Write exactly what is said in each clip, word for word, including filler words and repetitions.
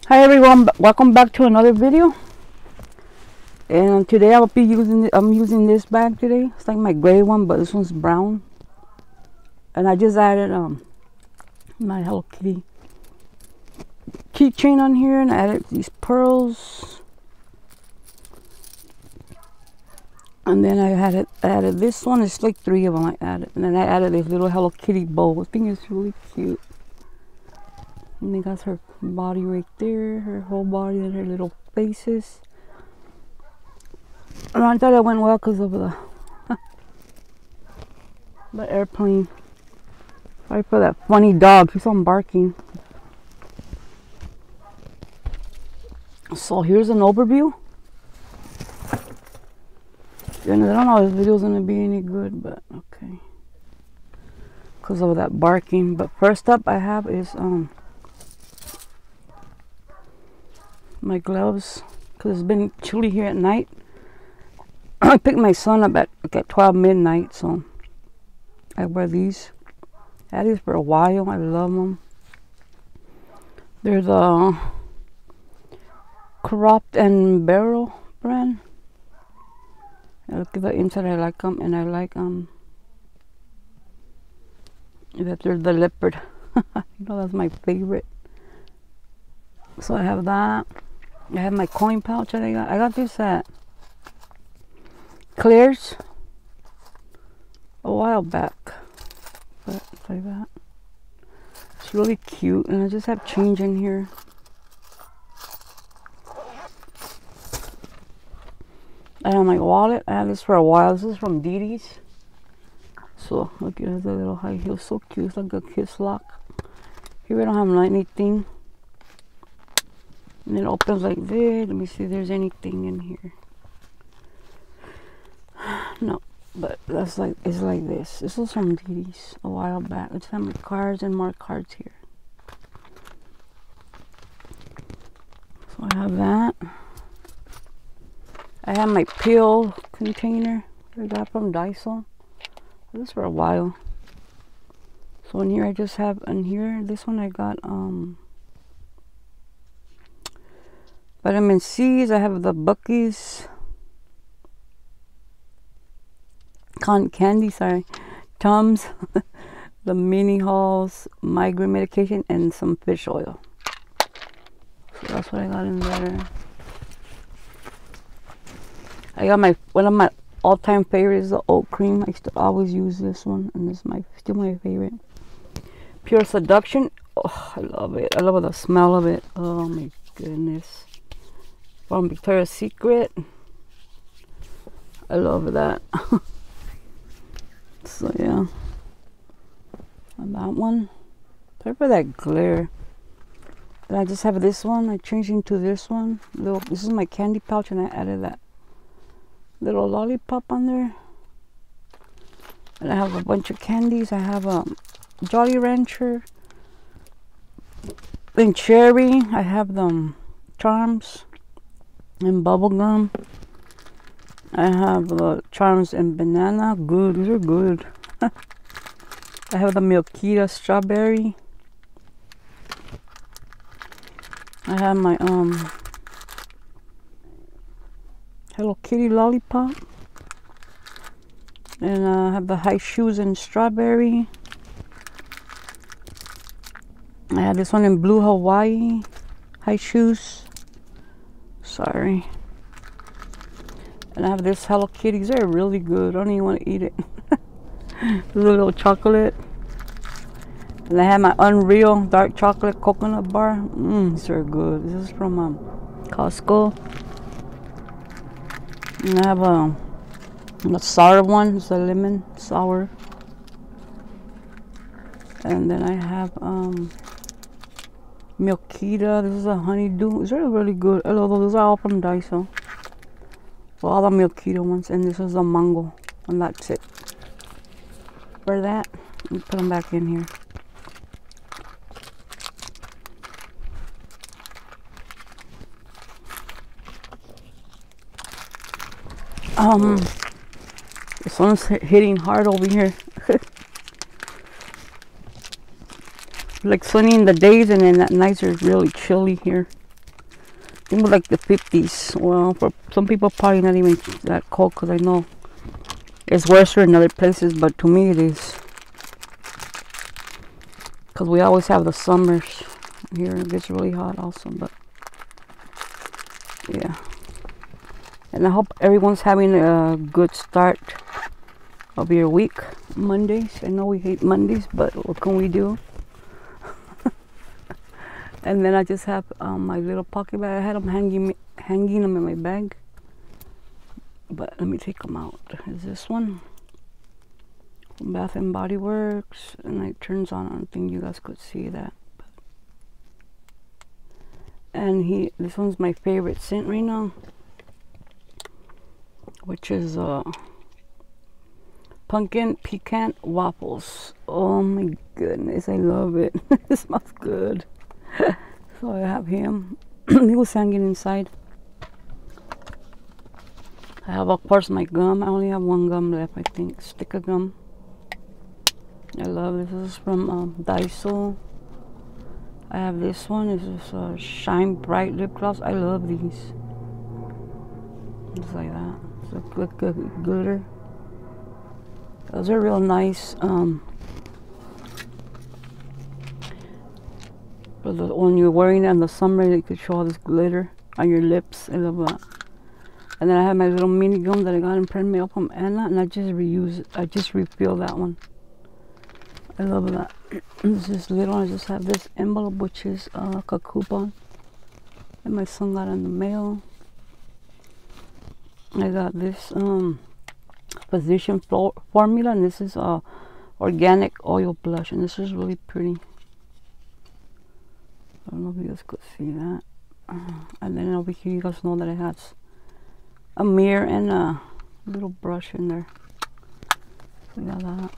Hi everyone, b- welcome back to another video. And today I'll be using I'm using this bag today. It's like my gray one, but this one's brown. And I just added um my Hello Kitty keychain on here, and I added these pearls. And then I added added this one. It's like three of them I added, and then I added this little Hello Kitty bow. I think it's really cute. And then got her body right there, her whole body and her little faces. And I thought it went well because of the the airplane. Sorry for that funny dog. He's on barking. So here's an overview. And I don't know if this video's gonna be any good, but okay. Because of that barking. But first up I have is um my gloves, because it's been chilly here at night. I picked my son up at like at twelve midnight, so I wear these. I had these for a while. I love them. They're the Cropped and Barrel brand. I look at the inside. I like them, and I like um that they're the leopard. You know, that's my favorite. So I have that. I have my coin pouch that I got. I got this at Claire's a while back. But like that. It's really cute, and I just have change in here. I have my wallet. I had this for a while. This is from Dee Dee's. So look, it has a little high heel. So cute. It's like a kiss lock. Here I don't have anything. And it opens like this. Let me see if there's anything in here. No, but that's like, it's like this. This was from Dee Dee's a while back. I just have my cards and more cards here. So I have that. I have my pill container I got from Daiso. This for a while. So in here I just have, in here, this one I got um vitamin C's. I have the Buc-ee's con candy, sorry, Tums, the mini halls, migraine medication, and some fish oil. So that's what I got in there. I got my, one of my all-time favorites is the oat cream. I used to always use this one, and this is my still my favorite. Pure Seduction. Oh, I love it. I love the smell of it. Oh my goodness. From Victoria's Secret. I love that. So yeah. And that one. Sorry for that glare. And I just have this one. I changed into this one. Little, this is my candy pouch, and I added that little lollipop on there. And I have a bunch of candies. I have a Jolly Rancher and cherry. I have them Charms and bubble gum. I have the Charms and banana. Good, these are good. I have the Milkita strawberry. I have my um Hello Kitty lollipop. And uh, I have the High Shoes and strawberry. I have this one in blue Hawaii. High Shoes. Sorry. And I have this Hello Kitties. They're really good. I don't even want to eat it. This is a little chocolate. And I have my Unreal dark chocolate coconut bar. Mmm, these are good. This is from um, Costco. And I have a, a sour one. It's a lemon sour. And then I have um, Milkita. This is a honeydew. These are really good. I love those. Those are all from Daiso. Well, all the Milkita ones. And this is a mango. And that's it. For that, let me put them back in here. Um, the sun's hitting hard over here. Like sunny in the days, and then at nights it's really chilly here. think like the fifties. Well, for some people probably not even that cold, because I know it's worse in other places, but to me it is. Because we always have the summers here. It gets really hot also, but yeah. And I hope everyone's having a good start of your week. Mondays. I know we hate Mondays, but what can we do? And then I just have um, my little pocket bag. I had them hanging, hanging them in my bag. But let me take them out. Is this one? Bath and Body Works. And it turns on. I don't think you guys could see that. And he, this one's my favorite scent right now, which is uh, Pumpkin Pecan Waffles. Oh my goodness, I love it. It smells good. So I have him. He was hanging inside. I have, of course, my gum. I only have one gum left, I think. Sticker gum. I love this. This is from um, Daiso. I have this one. This is uh, Shine Bright Lip Gloss. I love these. Just like that. It's a good, good glitter. Those are real nice. Um, for the, when you're wearing it in the summer, you could show all this glitter on your lips. I love that. And then I have my little mini gum that I got in print mail from Anna, and I just reuse it. I just refill that one. I love that. This is little. I just have this envelope, which is uh, like a coupon, and my son got in the mail. I got this um, Physician Formula, and this is a uh, organic oil blush, and this is really pretty. I don't know if you guys could see that. Uh, and then over here, you guys know that it has a mirror and a little brush in there. So I got that.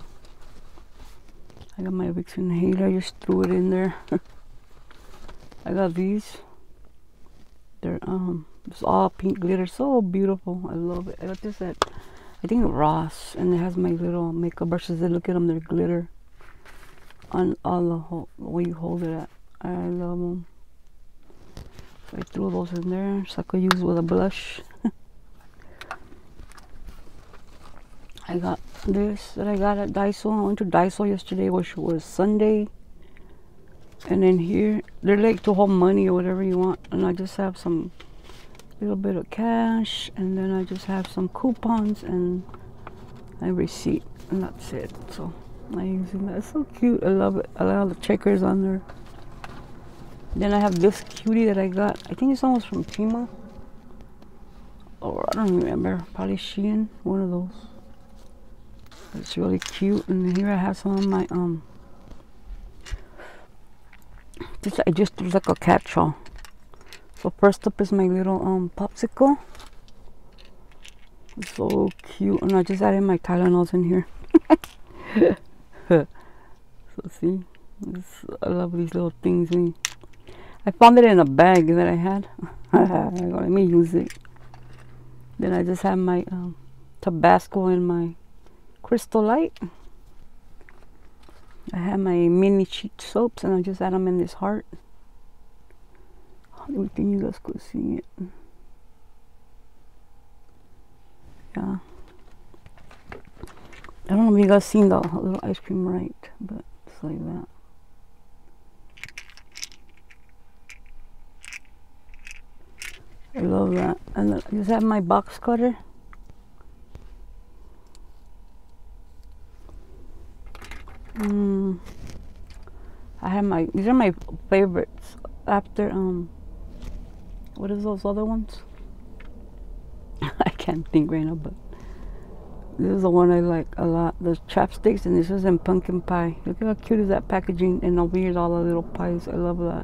I got my Vicks inhaler. I just threw it in there. I got these. They're um, it's all pink glitter, so beautiful. I love it. I got this at, I think, Ross, and it has my little makeup brushes. Look at them, they're glitter on all the whole, where you hold it at. I love them. So I threw those in there so I could use with a blush. I got this that I got at Daiso. I went to Daiso yesterday, which was Sunday. And then here, they're like to hold money or whatever you want. And I just have some little bit of cash. And then I just have some coupons and a receipt. And that's it. So I'm using that. It's so cute. I love it. I love the checkers on there. Then I have this cutie that I got. I think it's almost from Temu. Or I don't remember. Probably Shein. One of those. It's really cute. And here I have some of my um just I just do like a catch-all. So first up is my little um popsicle. It's so cute. And I just added my Tylenols in here. So see, it's, I love these little things. And I found it in a bag that I had. Let me use it. Then I just have my um, Tabasco and my Crystal Light. I have my mini cheat soaps, and I just add them in this heart. I don't think you guys could see it. Yeah. I don't know if you guys seen the little ice cream right, but it's like that. I love that. And I just have my box cutter. Mm, I have my, these are my favorites after, um, what is those other ones? I can't think right now, but this is the one I like a lot. The chapsticks, and this is in pumpkin pie. Look at how cute is that packaging, and over here is all the little pies. I love that.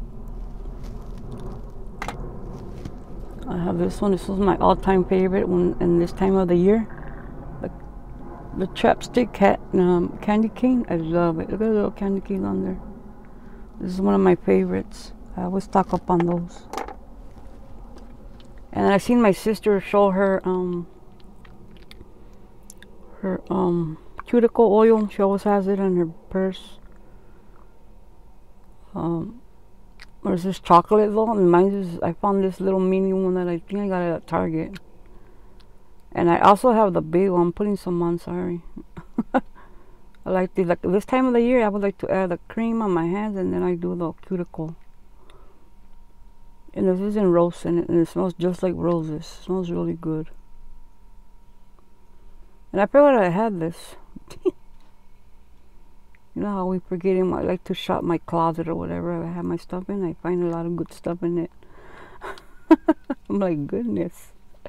I have this one. This was my all-time favorite one in this time of the year. The chapstick cat, um, candy cane. I love it. Look at the little candy cane on there. This is one of my favorites. I always stock up on those. And I've seen my sister show her um her um cuticle oil. She always has it in her purse. Um, There's this chocolate though, and mine is, I found this little mini one that I think I got it at Target. And I also have the big one. I'm putting some on, sorry. I like the, like this time of the year, I would like to add the cream on my hands, and then I do the cuticle. And this is in rose in it, and it smells just like roses. It smells really good. And I forgot I had this. You know how we forgetting, I like to shop my closet or whatever I have my stuff in. I find a lot of good stuff in it. I'm like, goodness.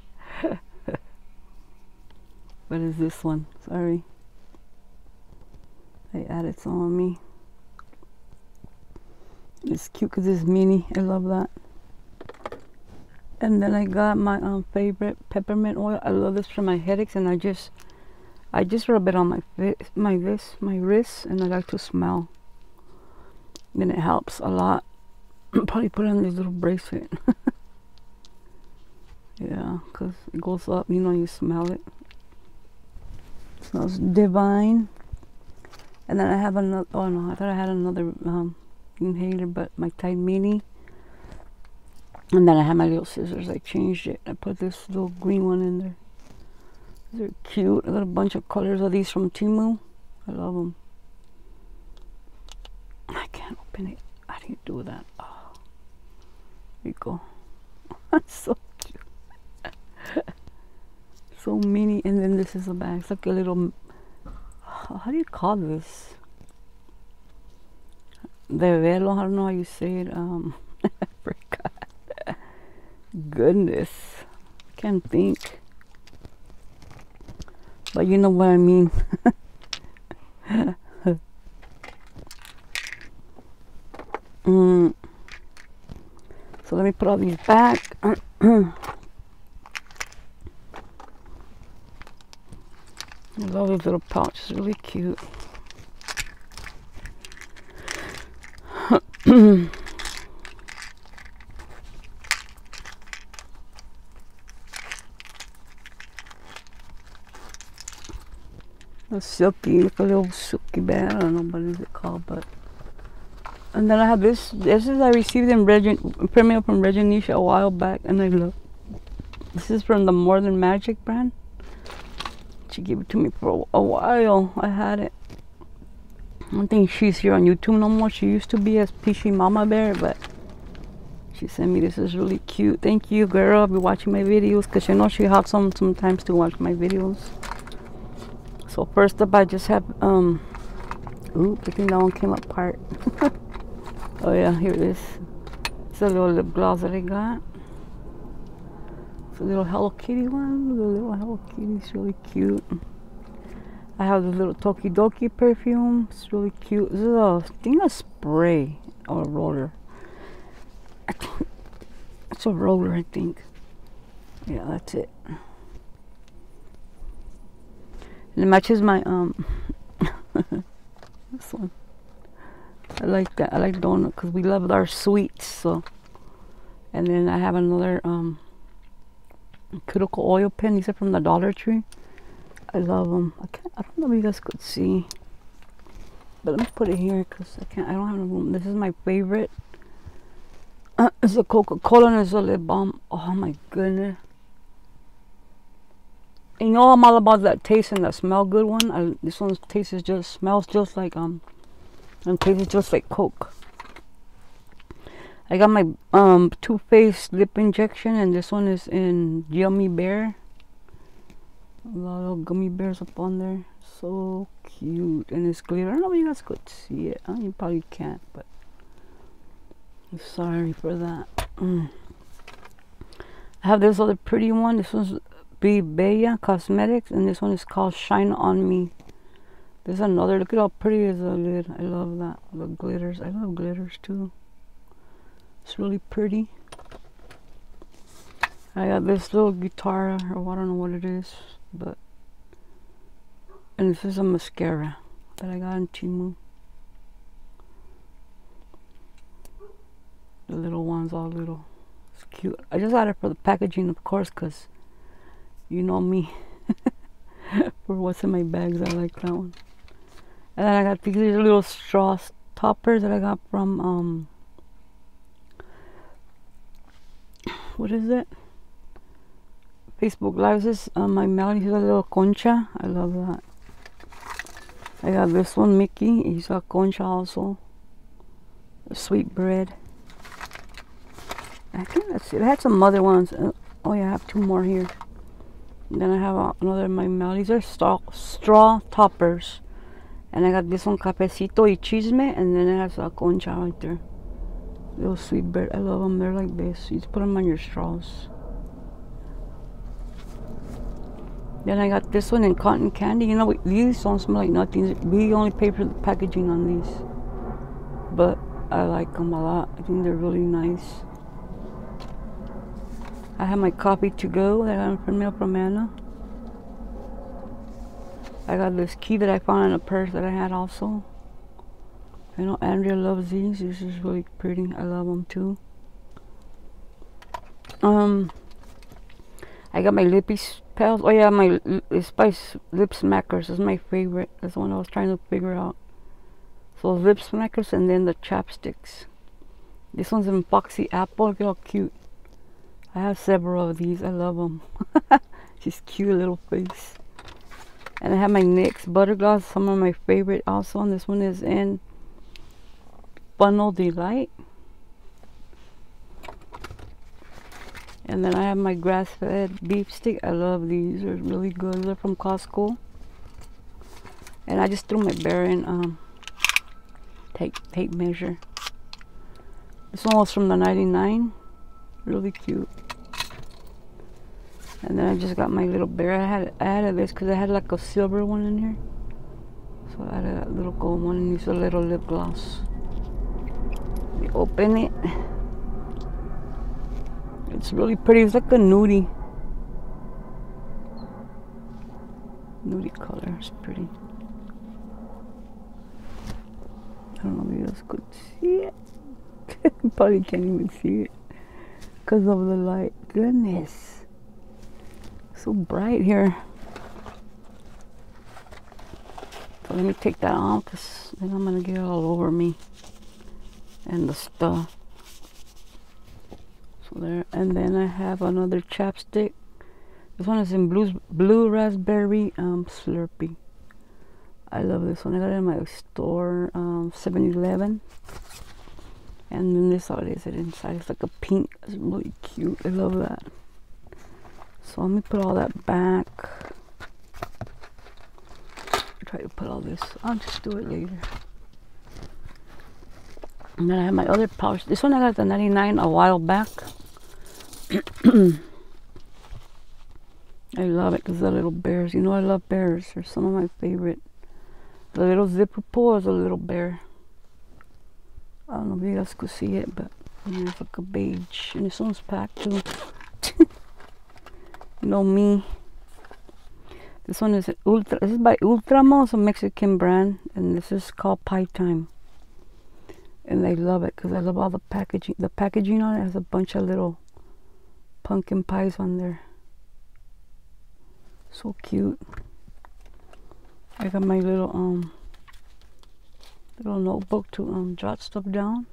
What is this one? Sorry. I added some on me. It's cute because it's mini. I love that. And then I got my um, favorite peppermint oil. I love this for my headaches, and I just I just rub it on my face, my this, my wrist, and I like to smell. And it helps a lot. Probably put on this little bracelet. Yeah, because it goes up, you know, you smell it. It smells divine. And then I have another, oh no, I thought I had another um, inhaler, but my Tide Mini. And then I have my little scissors. I changed it. I put this little green one in there. These are cute. I got a bunch of colors of these from Temu. I love them. I can't open it. How do you do that? Oh, there you go. So cute. So mini. And then this is a bag. It's like a little, how do you call this? De velo. I don't know how you say it. Um, I forgot. Goodness. Can't think. But you know what I mean. mm. So let me put all these back. I love this little pouch. It's really cute. A silky, like a little silky bag. I don't know what is it called, but. And then I have this. This is I received in Regen, premium from Regenisha a while back, and I love. This is from the More Than Magic brand. She gave it to me for a, a while. I had it. I don't think she's here on YouTube no more. She used to be as Peachy Mama Bear, but she sent me this. Is really cute. Thank you, girl. I'll be watching my videos because you know she hops on sometimes to watch my videos. So first up, I just have um. Ooh, I think that one came apart. Oh yeah, here it is. It's a little lip gloss that I got. It's a little Hello Kitty one. The little Hello Kitty is really cute. I have this little Tokidoki perfume. It's really cute. This is a, I think a spray or a roller. I think it's a roller, I think. Yeah, that's it. And it matches my um this one. I like that. I like donut because we love our sweets. So, and then I have another um cuticle oil pen. These are from the Dollar Tree. I love them. I can't. I don't know if you guys could see, but let me put it here because I can't. I don't have no room. This is my favorite. Uh, it's a Coca-Cola and it's a lip balm. Oh my goodness. You know I'm all about that taste and that smell good one. I, this one tastes just smells just like um, and tastes just like Coke. I got my um Too Faced lip injection, and this one is in Gummy Bear. A lot of gummy bears up on there. So cute, and it's glitter. I don't know if you guys could see it. Oh, you probably can't, but I'm sorry for that. Mm. I have this other pretty one. This one's Be Bella Cosmetics, and this one is called Shine On Me. There's another. Look at how pretty is the lid. I love that. The glitters. I love glitters too. It's really pretty. I got this little guitar, or I don't know what it is, but and this is a mascara that I got in Temu. The little ones, all little. It's cute. I just got it for the packaging, of course, because you know me. For what's in my bags, I like that one. And then I got these little straw toppers that I got from um what is it? Facebook Live. This is uh, my Melody. He's a little concha. I love that. I got this one, Mickey. He's got concha also. The sweet bread. I think that's it. I had some other ones. Uh, oh yeah, I have two more here. And then I have uh, another of my Melodies. They're straw, straw toppers. And I got this one, Cafecito y Chisme. And then it has a concha right there. Little sweet bread. I love them. They're like this. You just put them on your straws. Then I got this one in cotton candy. You know, these don't smell like nothing. We only pay for the packaging on these. But I like them a lot. I think they're really nice. I have my coffee to go that I got from Mail from Anna. I got this key that I found in a purse that I had also. I know Andrea loves these. This is really pretty. I love them too. Um... I got my Lippy Pals. Oh yeah, my Spice Lip Smackers is my favorite. That's the one I was trying to figure out. So Lip Smackers and then the chapsticks. This one's in Foxy Apple. Look how cute. I have several of these. I love them. She's cute little face. And I have my NYX Butter Gloss. Some of my favorite also. And this one is in Funnel Delight. And then I have my grass-fed beef stick. I love these. They're really good. They're from Costco. And I just threw my bear in um, tape, tape measure. This one was from the ninety-nine. Really cute. And then I just got my little bear. I had I added this because I had like a silver one in here. So I added that little gold one and use a little lip gloss. We open it. It's really pretty. It's like a nudie. Nudie color. It's pretty. I don't know if you guys could see it. You probably can't even see it because of the light. Goodness. So bright here. So let me take that off because then I'm going to get it all over me. And the stuff. There. And then I have another chapstick. This one is in blue, blue raspberry um, Slurpee. I love this one. I got it in my store, um, seven eleven. And then this all is it inside. It's like a pink. It's really cute. I love that. So let me put all that back. I'll try to put all this. I'll just do it later. And then I have my other pouch. This one I got at the ninety-nine a while back. I love it because the little bears. You know I love bears. They're some of my favorite. The little zipper pull is a little bear. I don't know if you guys could see it, but yeah, it's like a beige. And this one's packed too. You know me. This one is Ultra. This is by Ultramo. It's a Mexican brand. And this is called Pie Time. And I love it because I love all the packaging. The packaging on it has a bunch of little pumpkin pies on there. So cute. I got my little um little notebook to um jot stuff down.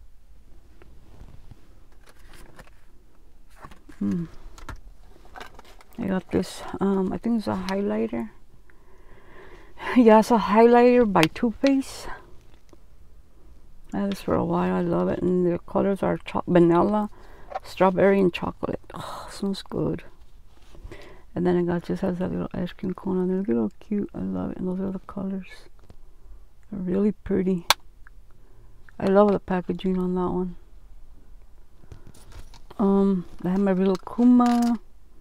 Mm. I got this um I think it's a highlighter. Yeah, it's a highlighter by Too Faced. I had this for a while. I love it, and the colors are vanilla, strawberry, and chocolate. Oh, smells good. And then I got just has that little ice cream cone on there. Look at how cute. I love it. And those are the colors. They're really pretty. I love the packaging on that one. Um, I have my little Kuma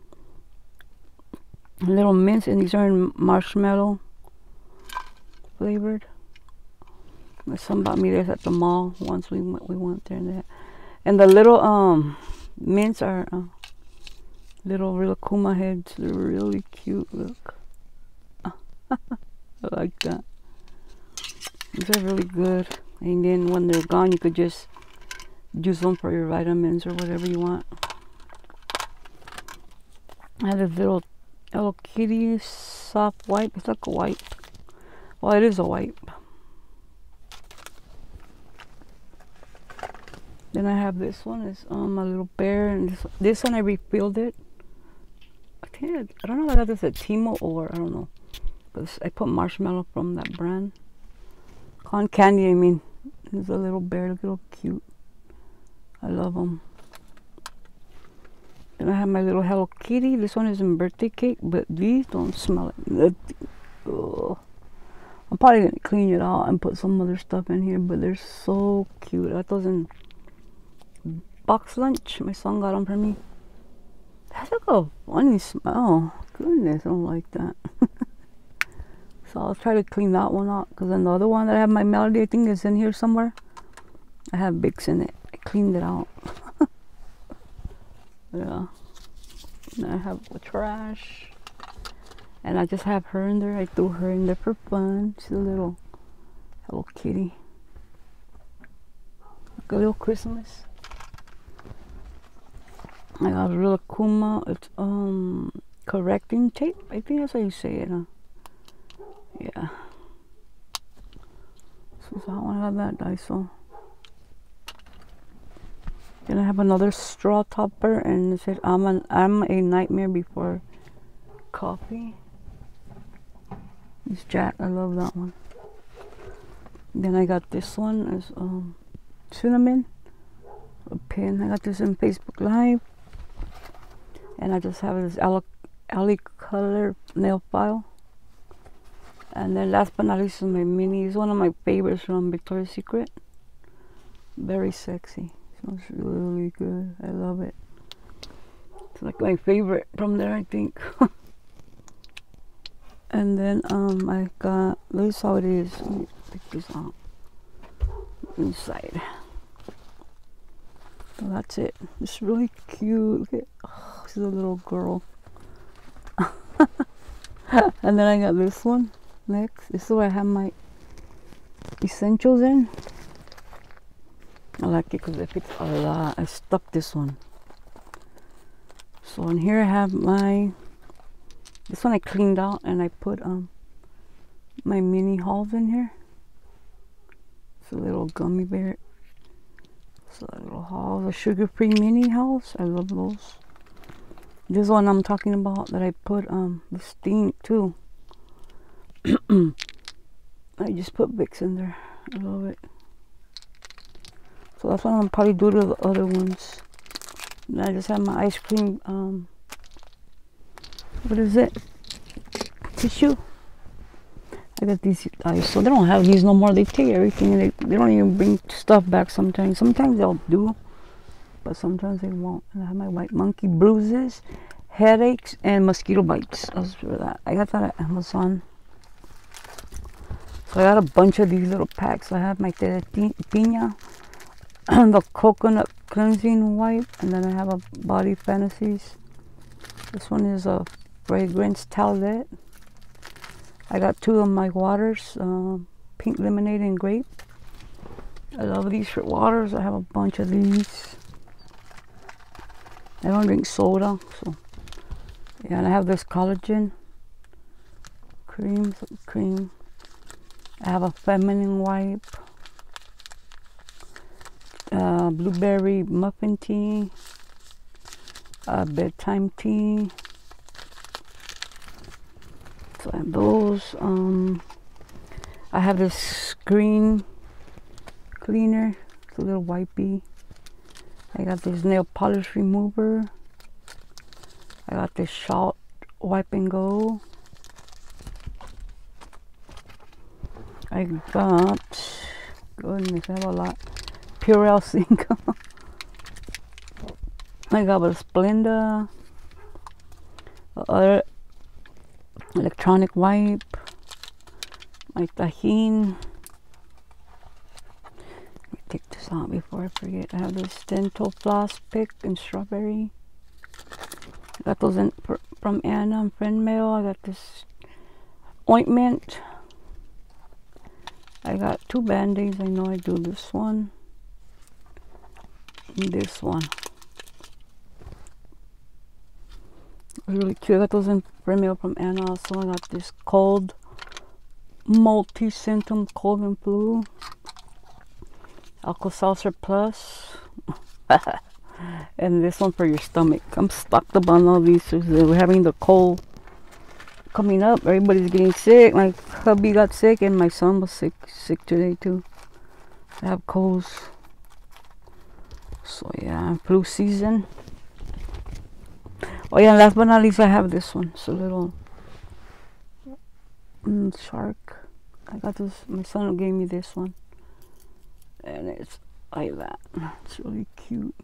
little mints, and these are in marshmallow flavored. My son bought me this at the mall once we went, we went there. And, that. And the little um mints are uh, little real Kuma heads. They're really cute. Look. I like that. These are really good. And then when they're gone, you could just use them for your vitamins or whatever you want. I have this little Hello Kitty soft wipe. It's like a wipe. Well, it is a wipe. Then I have this one. It's um a little bear, and this this one I refilled it. I think I don't know if I got this at Timo or I don't know, but I put marshmallow from that brand. Con Candy, I mean. It's a little bear, look real cute. I love them. Then I have my little Hello Kitty. This one is in birthday cake, but these don't smell like. Ugh. I'm probably gonna clean it out and put some other stuff in here, but they're so cute. I got those in box lunch. My son got them for me. That's like a funny smell. Goodness, I don't like that. So I'll try to clean that one out. Because then the other one that I have, my Melody, I think is in here somewhere. I have Vicks in it. I cleaned it out. Yeah. And I have the trash. And I just have her in there. I threw her in there for fun. She's a little Hello Kitty. Like a little Christmas. I got a little Kuma. It's um correcting tape. I think that's how you say it, huh? Yeah. So that one, I got that Daiso. Then I have another straw topper, and it says I'm an I'm a nightmare before coffee. It's Jack. I love that one. Then I got this one as um cinnamon, a pin. I got this in Facebook Live, and I just have this Ali color nail file. And then last but not least is my mini. It's one of my favorites from Victoria's Secret. Very sexy. Smells really good. I love it. It's like my favorite from there, I think. And then um, I got, this is how it is. Let me take this out. Inside. So that's it. It's really cute. Look at, oh, she's a little girl. And then I got this one. Next, this is where I have my essentials in. I like it because it fits a lot. I stuck this one. So in here I have my, this one I cleaned out and I put um my mini hauls in here. It's a little gummy bear. So a little haul, the sugar-free mini hauls. I love those. This one I'm talking about that I put um the steam too. I just put Vicks in there. I love it. So that's what I'm probably do to the other ones. And I just have my ice cream. Um, what is it? Tissue. I got these guys, so they don't have these no more. They take everything, and they they don't even bring stuff back. Sometimes, sometimes they'll do, but sometimes they won't. And I have my white monkey bruises, headaches, and mosquito bites. That's for that. I got that at Amazon. So I got a bunch of these little packs. I have my Teretina, the coconut cleansing wipe, and then I have a Body Fantasies. This one is a fragrance towelette. I got two of my waters, uh, pink lemonade and grape. I love these for waters. I have a bunch of these. I don't drink soda, so yeah. And I have this collagen cream, cream. I have a feminine wipe, uh, blueberry muffin tea, uh, bedtime tea. So I have those. Um, I have this screen cleaner. It's a little wipey. I got this nail polish remover. I got this Shot Wipe and Go. I got, goodness, I have a lot. Purell Sink. I got a Splenda. Other electronic wipe. My Tajín. Let me take this out before I forget. I have this dental floss pick and strawberry. I got those in from Anna and Friend Mail. I got this ointment. I got two band-aids. I know I do this one and this one. Really cute. I got those in Friend Mail from Anna. Also, I got this cold multi-symptom cold and flu Alka-Seltzer Plus. And this one for your stomach. I'm stocked up on all these. So we're having the cold coming up. Everybody's getting sick. My hubby got sick and my son was sick sick today too. I have colds. So yeah, flu season. Oh yeah, last but not least, I have this one. It's a little mm, shark. I got this. My son gave me this one, and it's like that. It's really cute.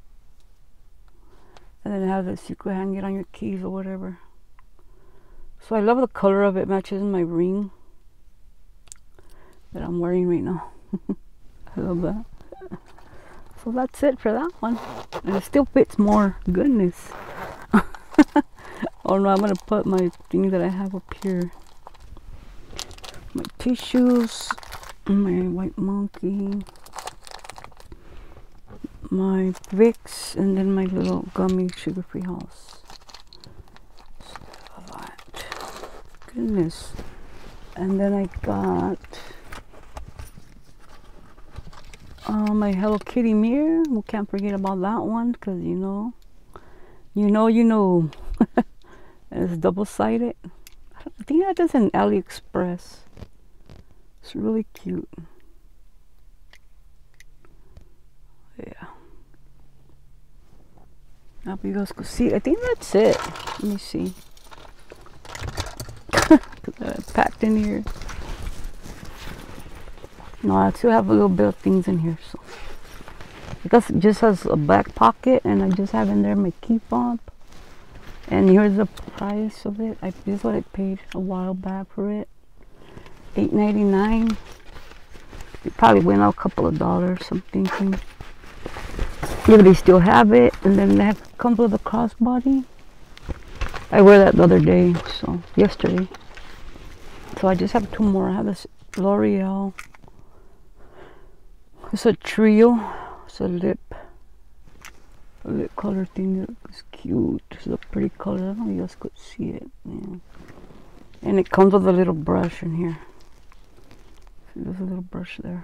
And then it has this. You could hang it on your keys or whatever. So I love the color of it. Matches my ring that I'm wearing right now. I love that. So that's it for that one. And it still fits more. Goodness. Oh no, I'm gonna put my thing that I have up here. My tissues, my white monkey, my Vicks, and then my little gummy sugar-free house. So that. Goodness. And then I got uh, my Hello Kitty mirror. We can't forget about that one, because you know, you know, you know. And it's double-sided. I think that is an AliExpress. It's really cute. Yeah. I hope you guys could see. I think that's it. Let me see. Packed in here. No, I still have a little bit of things in here. So because it just has a back pocket, and I just have in there my key fob. And here's the price of it. I, this is what I paid a while back for it. eight ninety-nine. It probably went out a couple of dollars, I'm thinking. Yeah, but they still have it. And then they have comes with a crossbody. I wear that the other day, so yesterday. So I just have two more. I have this L'Oreal. It's a trio. It's a lip. A lip color thing that is cute. It's a pretty color. I don't know if you guys could see it. Yeah. And it comes with a little brush in here. There's a little brush there.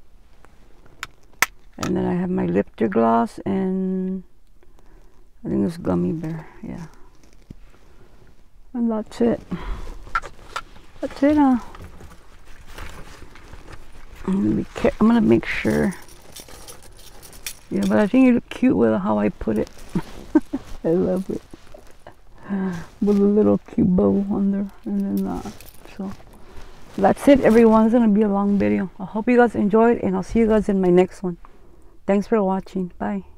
And then I have my lifter gloss, and I think it's Gummy Bear. Yeah. And that's it. That's it. Uh, I'm gonna be care I'm gonna make sure. Yeah, but I think it look cute with how I put it. I love it. With a little cute bow under, and then that. So that's it, everyone. It's gonna be a long video. I hope you guys enjoyed, and I'll see you guys in my next one. Thanks for watching. Bye.